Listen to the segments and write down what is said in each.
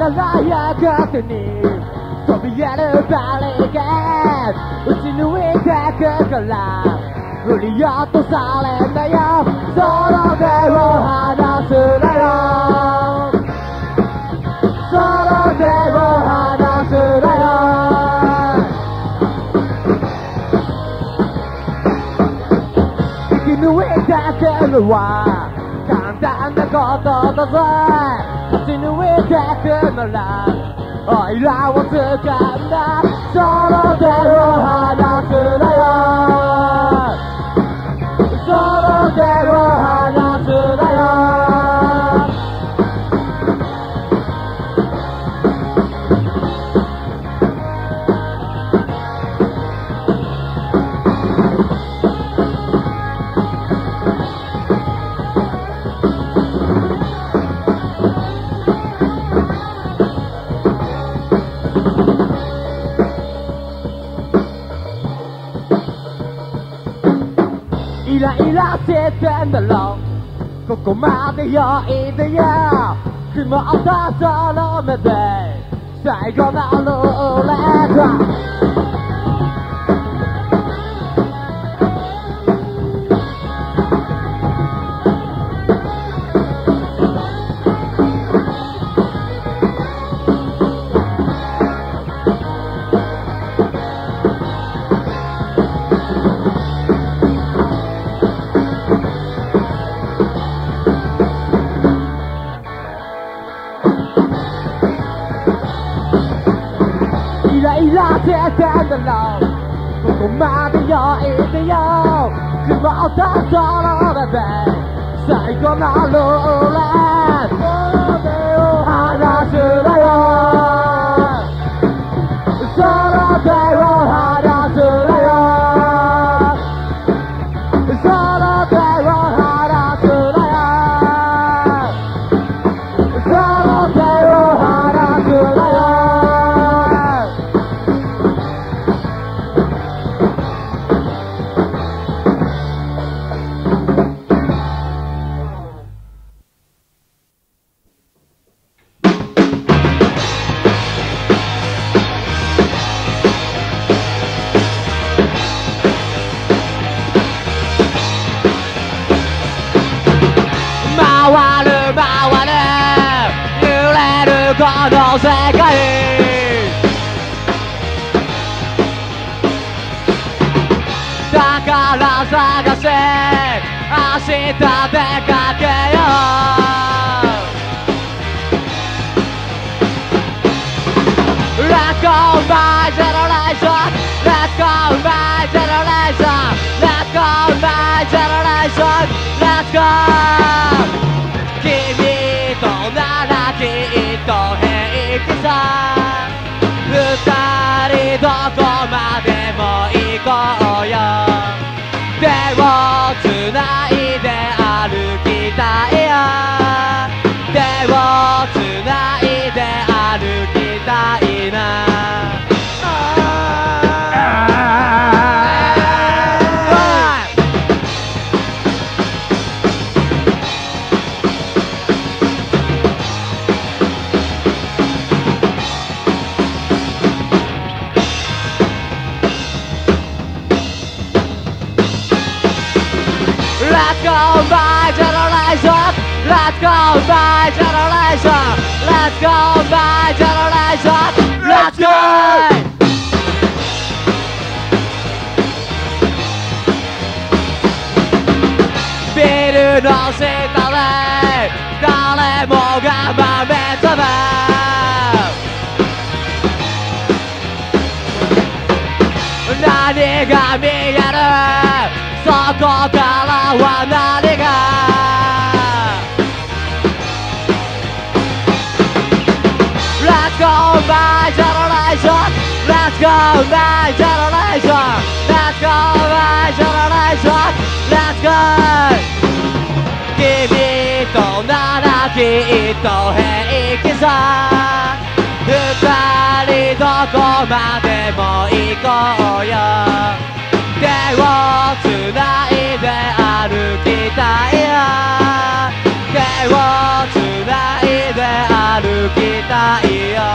輝く手に飛びやるバリケード打ち抜いてくから振り落とされんだよその手を離すなよその手を離すなよ生き抜いてくのは簡単なことだぜ勝ち抜いてくならおいらを掴んだその手を離すなよその手を離すなよイライラしてんだろここまでよいでよ曇った空目で最後のルーレットイライラしてんだろここまでよいでよ曇った空で最後のルーレットその手を離すなよその手を離すなよその手を離すなよその手を離すなよ回る回る揺れるこの世界宝探して明日出かけよう Let's go my generation Let's go my generation Let's go my generation Let's go君とならきっと平気さ二人どこまでも行こうよ手をつないで歩きたいよ手をつないで歩きたいなLet's go my generation Let's go my generation Let's go my generation Let's go ビルの下で誰もが豆粒何が見えるそこからは何がLet's go my generation Let's go my generation Let's go my generation Let's go 君とならきっと平気さ二人どこまでも行こうよ手をつないで歩きたいよ手をつないで歩きたいないよ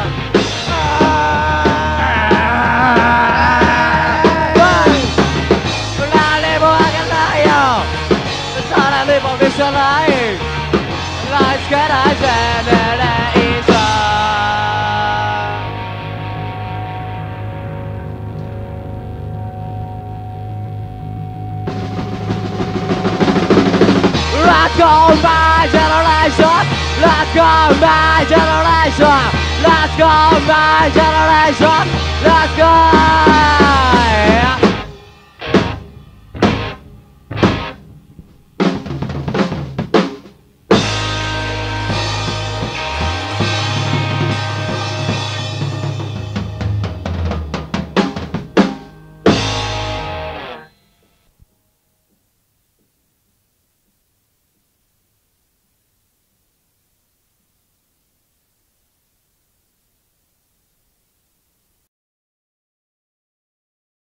何もあげないよ空にも見せないライスからジェネレーションLet's go my generation Let's go my generation Let's go my generation